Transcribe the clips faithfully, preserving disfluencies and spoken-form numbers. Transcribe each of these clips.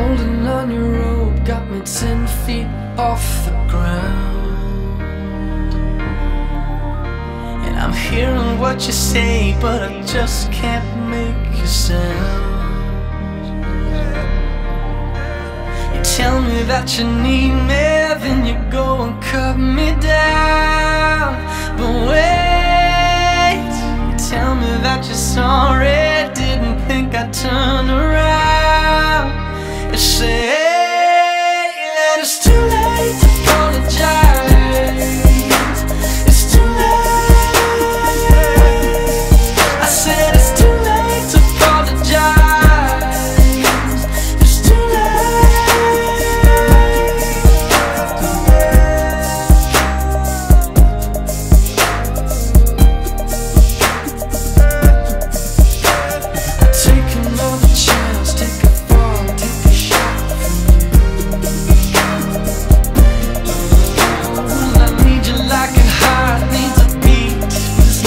Holding on your rope got me ten feet off the ground, and I'm hearing what you say, but I just can't make a sound. You tell me that you need me, then you go and cut me down. But wait, you tell me that you're sorry, didn't think I'd turn around. You say that it's too late to apologize. It's too late. I said it's too late to apologize. It's too late. Take another chance, take a fall, take a shot from you. Well, I need you like a heart needs a beat. There's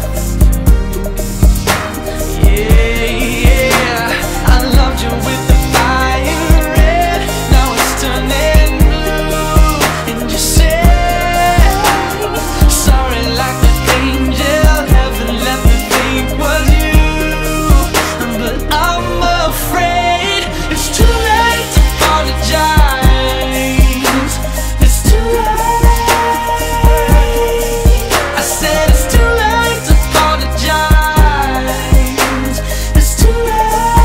nothing. Yeah, yeah. I loved you with the fire red, now it's turning blue. And you say sorry like an angel, heaven let me think was you. But I'm afraid it's too late to apologize. It's too late. I said it's too late to apologize. It's too late.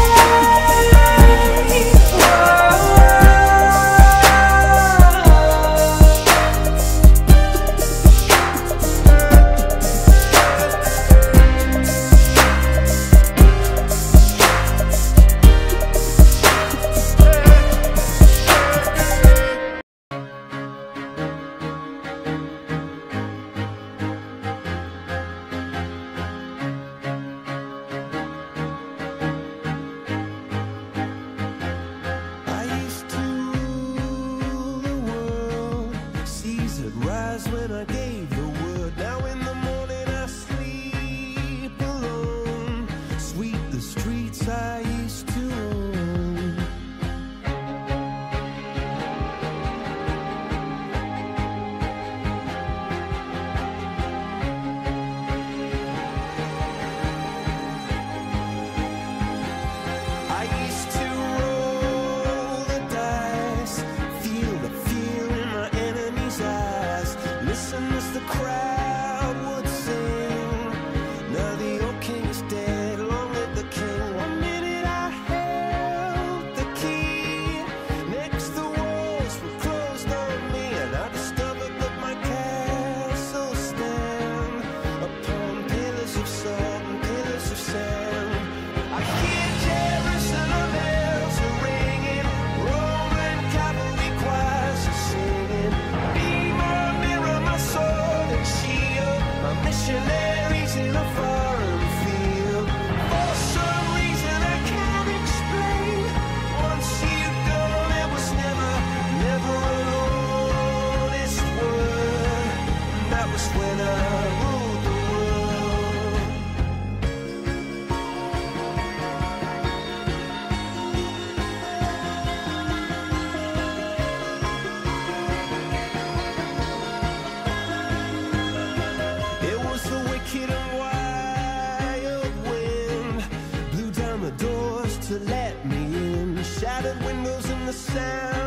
I used to rule the world, seas would rise when I gave the word. Now in the morning I sleep alone, sweep the streets I used to own. I used to roll the dice, feel the fear in my enemy's eyes, listen as the crowd would sing. Now the old king is dead, long live the king. One minute I held the key, next the walls were closed on me, and I discovered that my castle stand upon pillars of salt and pillars of sand. I hear Jerusalem bells are ringing, Roman cavalry choirs are singing. Be my mirror, my sword and shield, my missionaries in a foreign field. For some reason I can't explain, once you've gone it was never, never an honest word. And that was when I ruled the world. It was the wicked and wild wind, blew down the doors to let me in, shattered windows and the sound